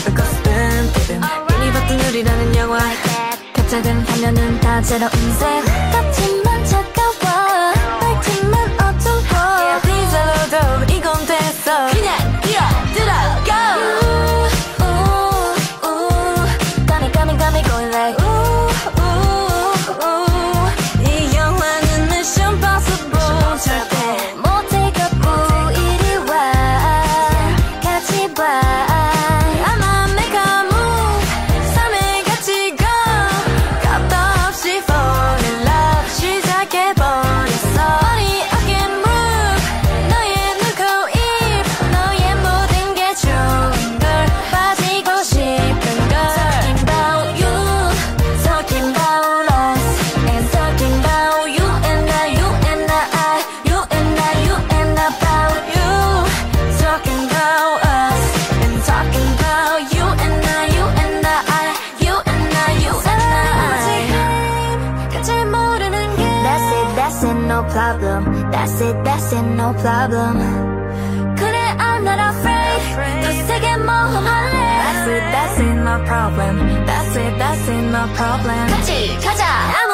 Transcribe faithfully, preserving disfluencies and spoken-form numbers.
Because 괜히 봤던 우리라는 영화 겹쳐든 화면은 다 제로 인생 같지만 차가워 밝지만 어두워 디젤로도 이건 됐어 그냥 뛰어들어 Go ooh, ooh, Got me got me got me going like ooh, ooh, ooh. 이 영화는 Mission Impossible 절대 못해 갖고 이리 와 같이 봐 Problem. That's it, that's it, no problem. 그래, I'm not afraid. 더 세게 모험할래. That's it, that's it, no problem. That's it, that's it, no problem. 같이 가자.